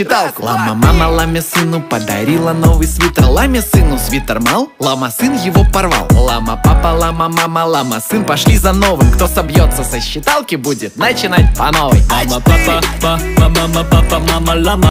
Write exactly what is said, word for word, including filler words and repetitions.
считалку. Лама мама ламе сыну подарила новый свитер. Ламе сыну свитер мал, лама сын его порвал. Лама папа, лама мама, лама сын пошли за новым. Кто собьется со считалки, будет начинать по новой. Мама папа, мама мама папа мама лама.